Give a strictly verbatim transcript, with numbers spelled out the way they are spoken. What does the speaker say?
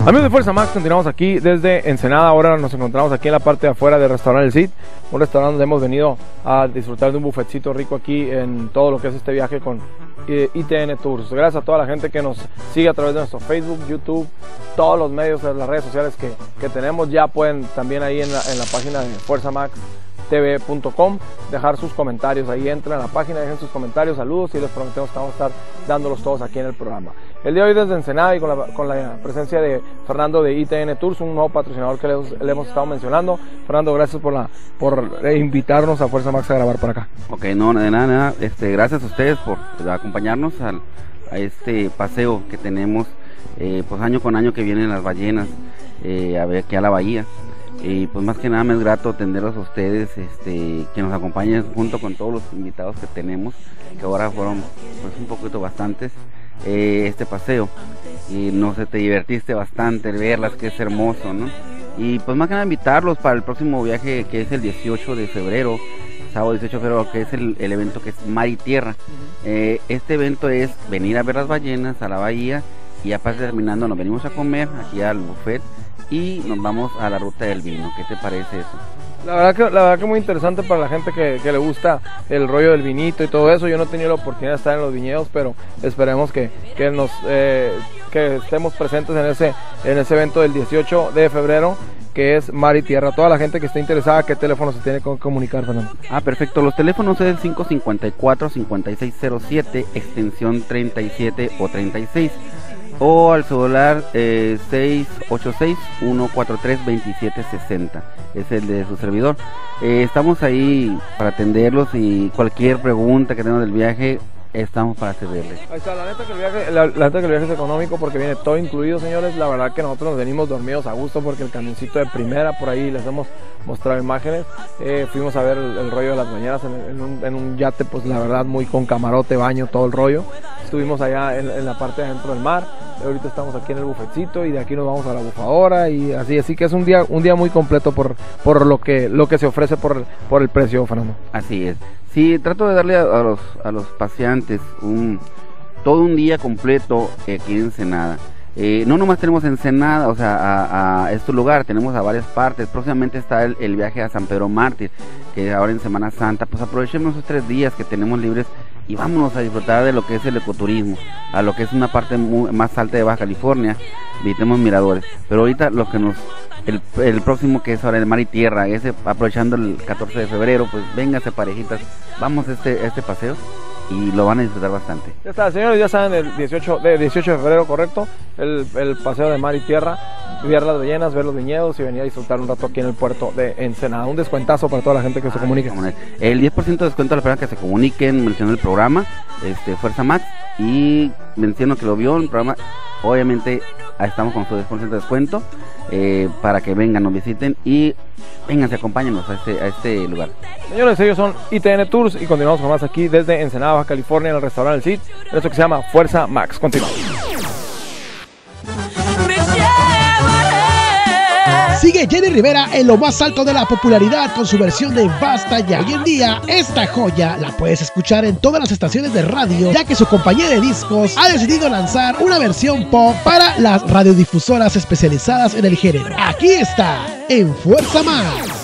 Amigos de Fuerza Max, continuamos aquí desde Ensenada. Ahora nos encontramos aquí en la parte de afuera del restaurante El Cid, un restaurante donde hemos venido a disfrutar de un buffetcito rico aquí en todo lo que es este viaje con I T N Tours. Gracias a toda la gente que nos sigue a través de nuestro Facebook, YouTube, todos los medios, las redes sociales que, que tenemos. Ya pueden también ahí en la, en la página de fuerza max t v punto com dejar sus comentarios. Ahí entran a la página, dejen sus comentarios, saludos y les prometemos que vamos a estar dándolos todos aquí en el programa. El día de hoy desde Ensenada y con la, con la presencia de Fernando de I T N Tours, un nuevo patrocinador que les, le hemos estado mencionando. Fernando, gracias por, la, por invitarnos a Fuerza Max a grabar por acá. Ok, no, de nada, nada. Este, gracias a ustedes por acompañarnos al, a este paseo que tenemos eh, pues año con año que vienen las ballenas eh, a ver aquí a la bahía. Y pues más que nada me es grato atenderlos a ustedes, este, que nos acompañen junto con todos los invitados que tenemos, que ahora fueron pues un poquito bastantes, eh, este paseo. Y no sé, te divertiste bastante al verlas, que es hermoso, ¿no? Y pues más que nada invitarlos para el próximo viaje, que es el dieciocho de febrero, sábado dieciocho de febrero, que es el, el evento que es Mar y Tierra. Uh-huh. eh, este evento es venir a ver las ballenas a la bahía, y aparte terminando nos venimos a comer aquí al buffet y nos vamos a la ruta del vino. ¿Qué te parece eso? La verdad que, la verdad que muy interesante para la gente que, que le gusta el rollo del vinito y todo eso. Yo no he tenido la oportunidad de estar en los viñedos, pero esperemos que, que, nos, eh, que estemos presentes en ese, en ese evento del dieciocho de febrero, que es Mar y Tierra. Toda la gente que esté interesada, ¿qué teléfono se tiene que comunicar, Fernando? Ah, perfecto. Los teléfonos es el cinco cinco cuatro, cinco seis cero siete, extensión treinta y siete o treinta y seis. O al celular eh, seis ocho seis, uno cuatro tres, dos siete seis cero, es el de su servidor. Eh, estamos ahí para atenderlos y cualquier pregunta que tengan del viaje, estamos para servirles. Ahí está, la neta que el viaje, la, la neta que el viaje es económico porque viene todo incluido, señores. La verdad que nosotros nos venimos dormidos a gusto porque el camioncito de primera, por ahí les hemos mostrado imágenes. Eh, fuimos a ver el, el rollo de las mañanas en, en, un, en un yate, pues la verdad muy con camarote, baño, todo el rollo. Estuvimos allá en, en la parte de adentro del mar. Ahorita estamos aquí en el bufetcito y de aquí nos vamos a la bufadora y así, así que es un día, un día muy completo por, por lo que, lo que se ofrece por, por el precio, Fernando. Así es. Sí, trato de darle a, a los, a los paseantes un, todo un día completo aquí en Ensenada. Eh, no nomás tenemos Ensenada, o sea, a, a este lugar, tenemos a varias partes. Próximamente está el, el viaje a San Pedro Mártir, que ahora en Semana Santa, pues aprovechemos esos tres días que tenemos libres y vámonos a disfrutar de lo que es el ecoturismo, a lo que es una parte muy, más alta de Baja California, visitemos miradores. Pero ahorita lo que nos, el, el próximo que es ahora el Mar y Tierra, ese aprovechando el catorce de febrero, pues véngase parejitas, vamos a este, a este paseo y lo van a disfrutar bastante. Ya está, señores, ya saben, el dieciocho de febrero, correcto, el, el paseo de Mar y Tierra, ver las ballenas, ver los viñedos y venir a disfrutar un rato aquí en el puerto de Ensenada. Un descuentazo para toda la gente que se comunique. El diez por ciento de descuento a las personas que se comuniquen, menciono el programa, este, Fuerza Max, y menciono que lo vio en el programa. Obviamente estamos con su diez por ciento de descuento eh, para que vengan, nos visiten y vénganse, acompáñenos a este, a este lugar. Señores, ellos son I T N Tours y continuamos con más aquí desde Ensenada, Baja California, en el restaurante El Cid, en esto que se llama Fuerza Max. Continuamos. Sigue Jenny Rivera en lo más alto de la popularidad con su versión de Basta Ya. Hoy en día, esta joya la puedes escuchar en todas las estaciones de radio, ya que su compañía de discos ha decidido lanzar una versión pop para las radiodifusoras especializadas en el género. Aquí está, en Fuerza Más.